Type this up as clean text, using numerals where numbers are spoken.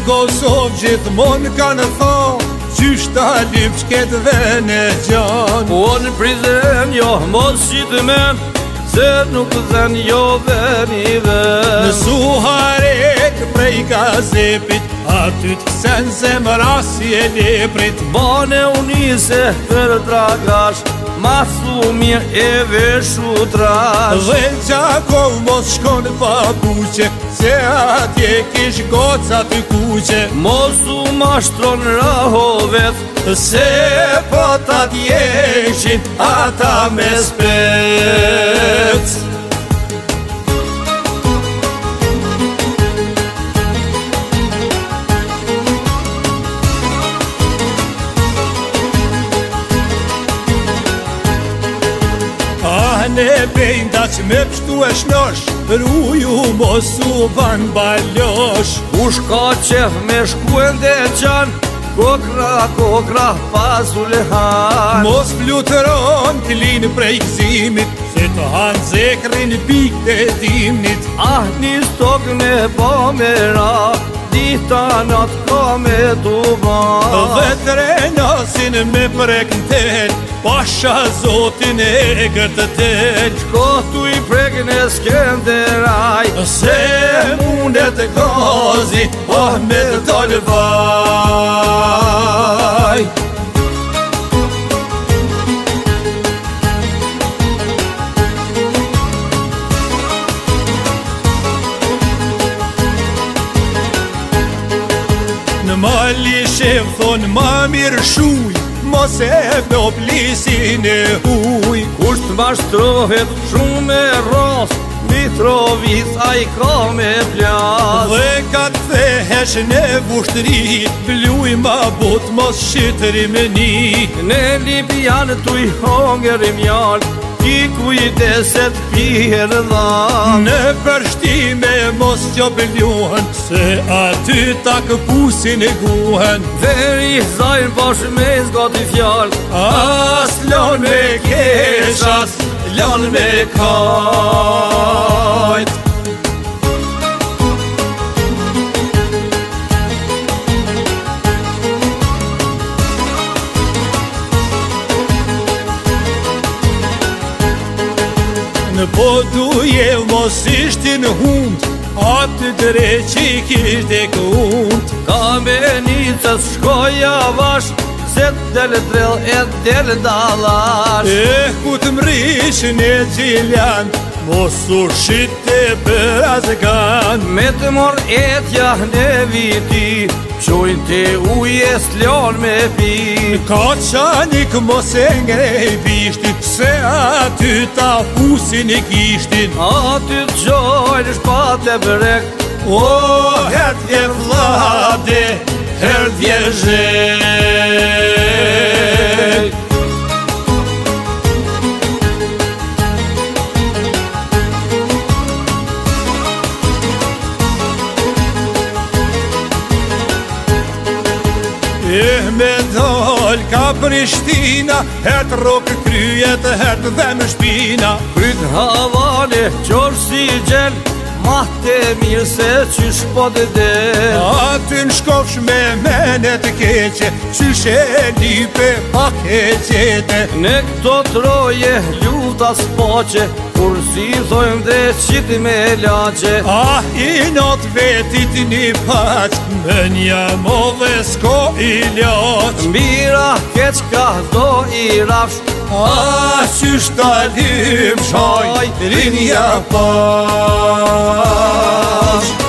Kosovë gjithmon kanë thonë qysh ta lyp qket vene gjan. O në prizren jo mos qitmen, se nuk dhen jo venive. Në Suharek prej gazepit, aty t'ksen zemra si e leprit. Bane unise për dragash, masu mirë e veshu trash. Dhe Gjakov mos shkon pa buqe, se atje kish goca ty kuqe. Mos u mashtron rahovet, se po ta t'jeshin ata me spec. Ne bejnda që me pështu e shnosh, rruju mos u ban balosh. Kush ka qef me shkuen dhe qan, kokra pas u lehan. Mos flutëron t'lin prej gzimit, se të hanë zekrin pik të dimnit. Ah, një stok me po me ra, dita nat ka me tu ba. Dhe trenasin me prek në tel, pasha zotin e gërtë tel. Shkohtu i prek në Skenderaj, se mundet gazi, oh me të dalë vaj. Në mali shef thonë ma mirë shuj, mos e vlop lisin e huj. Kusht mashtrohet shumë me ros, Mitrovic a i ka me plas. Dhe ka t'thehesh në vushtri, bluj ma bot mos shqitëri me ni. Në Libjan t'u i hongerim jan, ki kujdeset pjerë dhan. Në përshtime mos qo pëlluhen, se aty ta këpusin e guhen. Veri zajnë bash me zgati fjall, as lon me keshas, lon me kajt. Në po duje mos ishtin hund, aty dreqi kisht e kund. Ka me nicës shkoja vash, se del drell e del dalash. Ku të mrishin e gjiljan, mos u shite për azgan. Me të mor etja në viti, qojnë të uje s'lon me pi. Ka qanik mos e ngrej bishtit, se aty ta fusin e kishtin. Aty të gjojnë shpate brek, o herdje vlade, herdje zhej. Me dal ka Prishtina, hert rokë kryet, hert dhe më shpina. Kryt havale, qorë si gjel, mahte mirë se qysh po të del. Aty në shkofsh me menet keqe, qysh e lipe pak e qete. Në këto troje luta s'poqe, kur si thojmë dhe qiti me laqe. Ah, i not vetit një paq, më një modhe s'ko i laq. Mira keq ka do i rafsh, ah, qysh ta lim shaj, rinja pash.